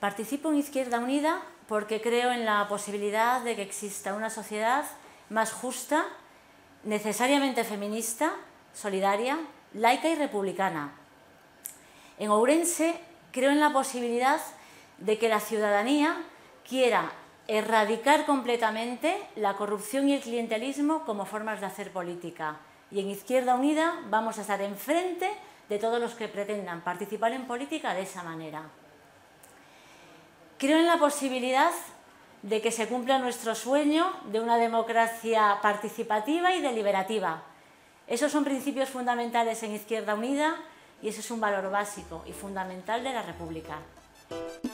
Participo en Izquierda Unida porque creo en la posibilidad de que exista una sociedad más justa, necesariamente feminista, solidaria, laica y republicana. En Ourense creo en la posibilidad de que la ciudadanía quiera erradicar completamente la corrupción y el clientelismo como formas de hacer política. Y en Izquierda Unida vamos a estar enfrente de todos los que pretendan participar en política de esa manera. Creo en la posibilidad de que se cumpla nuestro sueño de una democracia participativa y deliberativa. Esos son principios fundamentales en Izquierda Unida y ese es un valor básico y fundamental de la República.